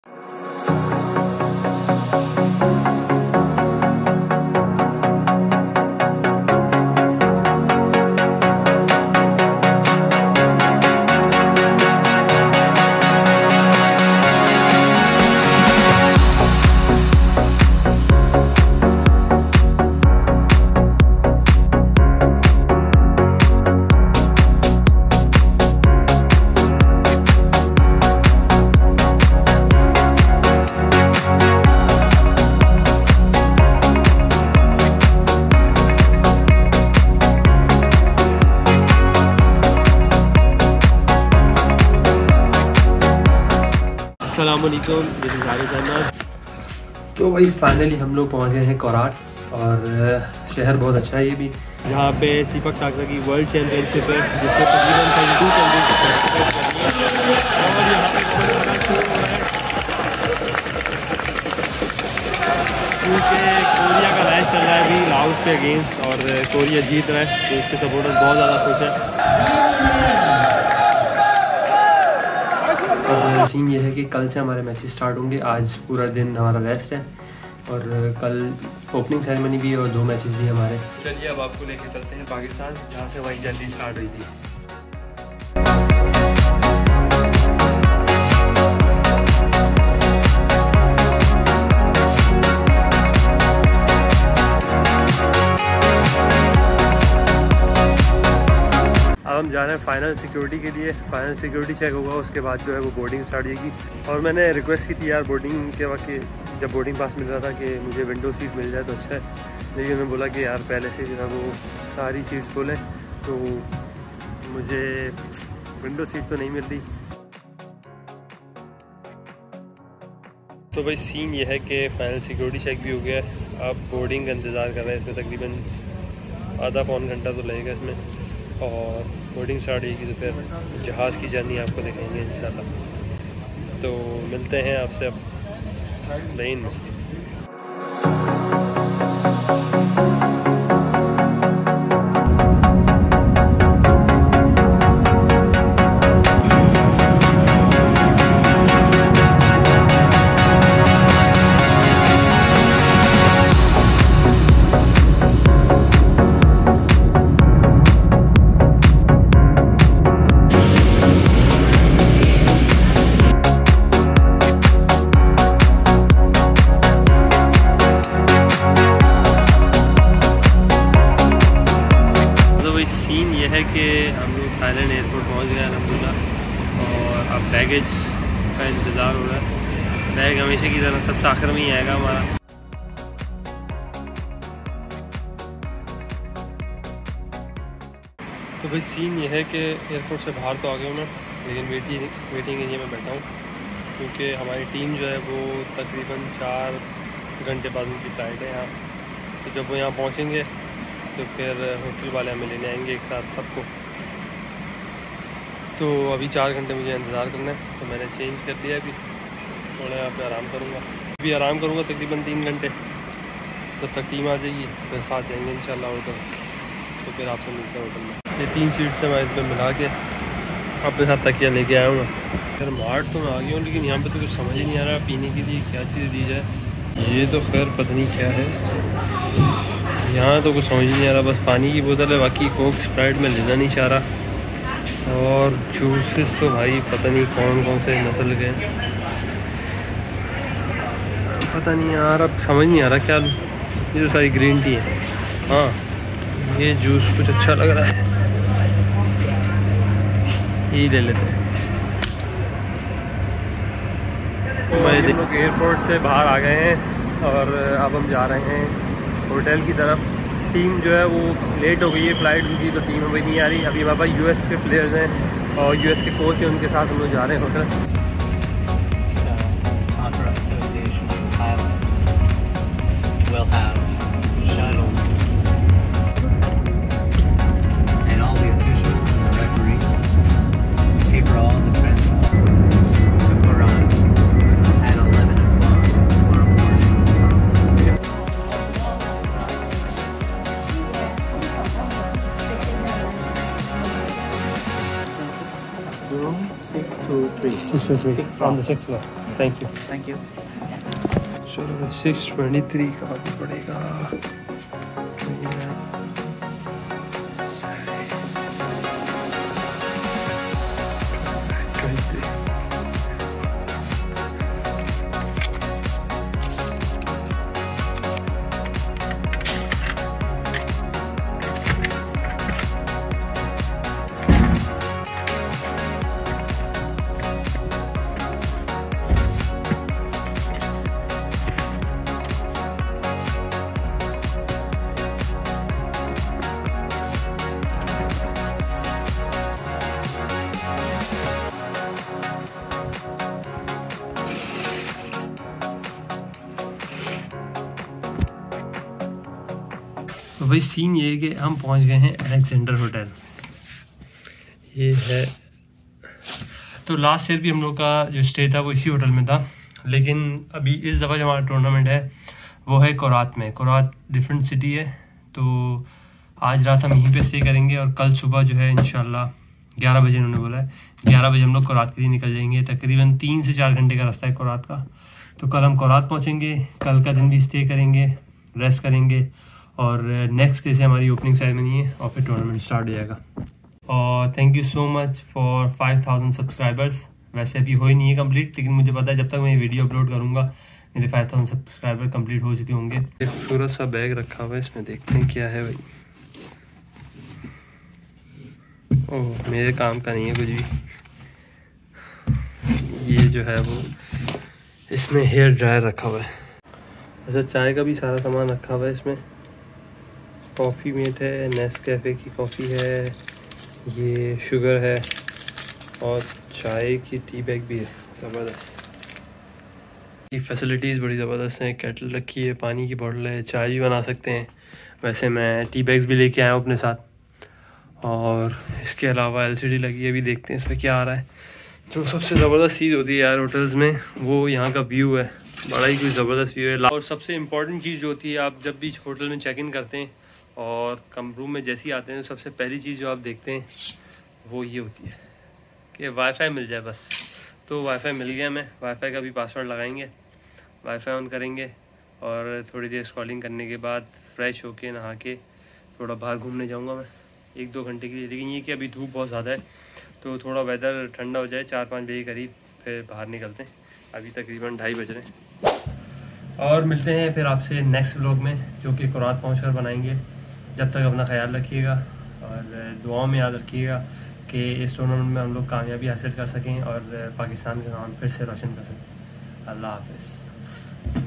अस्सलामुअलैकुम, this is Haris Ahmad. तो भाई फाइनली हम लोग पहुँच गए हैं कोराट और शहर बहुत अच्छा है ये भी। यहाँ पे सीपक टाकरा की वर्ल्ड चैम्पियनशिप है जिसमें तकरीबन 32 कंट्रीज पार्टिसिपेट कर रही है और यहाँ पे बहुत ज़्यादा शो हो रहा है क्योंकि कोरिया का मैच चल रहा है अभी लाओस के अगेंस्ट और कोरिया जीत रहा है तो इसके सपोर्टर्स बहुत ज़्यादा खुश हैं। सीन ये है कि कल से हमारे मैचेस स्टार्ट होंगे। आज पूरा दिन हमारा रेस्ट है और कल ओपनिंग सेरेमनी भी है और 2 मैचेस भी हमारे। चलिए अब आपको लेके चलते हैं पाकिस्तान जहाँ से वही जल्दी स्टार्ट हुई थी। हम जा रहे हैं फाइनल सिक्योरिटी के लिए। फाइनल सिक्योरिटी चेक होगा उसके बाद जो है वो बोर्डिंग स्टार्ट होगी। और मैंने रिक्वेस्ट की थी यार बोर्डिंग के वक्त जब बोर्डिंग पास मिल रहा था कि मुझे विंडो सीट मिल जाए तो अच्छा है, लेकिन उन्होंने बोला कि यार पहले से जो है वो सारी सीट्स खोलें तो मुझे विंडो सीट तो नहीं मिल रही। तो भाई सीन ये है कि फाइनल सिक्योरिटी चेक भी हो गया है। आप बोर्डिंग का इंतज़ार कर रहे हैं, इसमें तकरीबन आधा पौन घंटा तो लगेगा इसमें और बोर्डिंग स्टार्ट होगी तो फिर जहाज़ की जर्नी आपको दिखाएंगे इंशाल्लाह। तो मिलते हैं आपसे अब प्लेन में। सीन ये है कि हम लोग थाईलैंड एयरपोर्ट पहुंच गए अल्हम्दुलिल्लाह और अब बैगेज का इंतज़ार हो रहा है। बैग हमेशा की तरह सबसे आखिर में ही आएगा हमारा। तो भाई सीन ये है कि एयरपोर्ट से बाहर तो आ गया मैं, लेकिन वेटिंग एरिया में बैठा हूँ क्योंकि हमारी टीम जो है वो तकरीबन 4 घंटे बाद उनकी फ़्लाइट है यहाँ। तो जब वो यहाँ पहुँचेंगे तो फिर होटल वाले हमें लेने आएंगे एक साथ सबको। तो अभी 4 घंटे मुझे इंतज़ार करना है तो मैंने चेंज कर दिया। अभी थोड़ा यहाँ पे आराम करूँगा, अभी आराम करूँगा तकरीबन 3 घंटे। तब तक टीम आ जाएगी फिर साथ जाएंगे इंशाल्लाह होटल। तो फिर आपसे मिलते हैं होटल में। ये 3 सीट से मैं इसमें मिला के अपने साथ तकिया लेके आया हूँ। फिर मार्ट तो मैं आ गया हूँ लेकिन यहाँ पर तो कुछ समझ ही नहीं आ रहा पीने के लिए क्या चीज़ दी जाए। ये तो खैर पता नहीं क्या है, यहाँ तो कुछ समझ नहीं आ रहा। बस पानी की बोतल है, बाकी कोक स्प्राइट में लेना नहीं चाह रहा। और जूसेस तो भाई पता नहीं कौन कौन से नस्ल के, पता नहीं यार, अब समझ नहीं आ रहा क्या। ये तो सारी ग्रीन टी है। हाँ ये जूस कुछ अच्छा लग रहा है, यही ले लेते हैं। हम लोग एयरपोर्ट से बाहर आ गए हैं और अब हम जा रहे हैं होटल की तरफ। टीम जो है वो लेट हो गई है फ़्लाइट उनकी, तो टीम अभी नहीं आ रही। अभी हमारे पास यूएस के प्लेयर्स हैं और यूएस के कोच हैं, उनके साथ हम लोग जा रहे हैं hotel. Room 623. 623. On the 6th floor. Thank you. Thank you. चलो 6:23 का पड़ेगा। तो भाई सीन ये है कि हम पहुंच गए हैं अलेक्जेंडर होटल। ये है, तो लास्ट ईयर भी हम लोग का जो स्टे था वो इसी होटल में था, लेकिन अभी इस दफ़ा जो हमारा टूर्नामेंट है वो है कोरात में। कोरात डिफरेंट सिटी है, तो आज रात हम यहीं पे स्टे करेंगे और कल सुबह जो है इंशाल्लाह 11 बजे उन्होंने बोला है 11 बजे हम लोग कोरात के लिए निकल जाएंगे। तकरीबन 3 से 4 घंटे का रास्ता है कोरात का। तो कल हम कोरात पहुँचेंगे, कल का दिन भी स्टे करेंगे, रेस्ट करेंगे और नेक्स्ट डे से हमारी ओपनिंग सेरेमनी है और फिर टूर्नामेंट स्टार्ट हो जाएगा। और thank you so much for 5000 subscribers. वैसे अभी हो ही नहीं है कंप्लीट, लेकिन मुझे पता है जब तक मैं ये वीडियो अपलोड करूँगा मेरे 5000 सब्सक्राइबर कंप्लीट हो चुके होंगे। एक खूबसूरत सा बैग रखा हुआ है, इसमें देखते हैं क्या है भाई। ओह, मेरे काम का नहीं है कुछ भी। ये जो है वो इसमें हेयर ड्रायर रखा हुआ है। अच्छा, चाय का भी सारा सामान रखा हुआ है इसमें। कॉफ़ी मेट है, नेस्कैफ़े की कॉफ़ी है, ये शुगर है और चाय की टी बैग भी है। ज़बरदस्त, ये फैसिलिटीज़ बड़ी ज़बरदस्त हैं। केटल रखी है, पानी की बोतल है, चाय भी बना सकते हैं। वैसे मैं टी बैग्स भी लेके आया हूँ अपने साथ। और इसके अलावा LCD लगी है, अभी देखते हैं इसमें क्या आ रहा है। जो सबसे ज़बरदस्त चीज़ होती है यार होटल्स में, वो यहाँ का व्यू है। बड़ा ही कुछ ज़बरदस्त व्यू है। और सबसे इम्पॉर्टेंट चीज़ जो होती है, आप जब भी होटल में चेक इन करते हैं और कम रूम में जैसे ही आते हैं, तो सबसे पहली चीज़ जो आप देखते हैं वो ये होती है कि वाईफाई मिल जाए बस। तो वाईफाई मिल गया, मैं वाईफाई का भी पासवर्ड लगाएंगे, वाईफाई ऑन करेंगे और थोड़ी देर स्क्रॉलिंग करने के बाद फ्रेश होके नहा के थोड़ा बाहर घूमने जाऊँगा मैं 1-2 घंटे के लिए। लेकिन ये कि अभी धूप बहुत ज़्यादा है, तो थोड़ा वेदर ठंडा हो जाए 4-5 बजे करीब, फिर बाहर निकलते हैं। अभी तकरीबन 2:30 बज रहे हैं और मिलते हैं फिर आपसे नेक्स्ट व्लॉग में, जो कि कोरात पहुँच कर बनाएंगे। जब तक अपना ख्याल रखिएगा और दुआओं में याद रखिएगा कि इस टूर्नामेंट में हम लोग कामयाबी हासिल कर सकें और पाकिस्तान का नाम फिर से रोशन कर सकें। अल्लाह हाफ़िज़।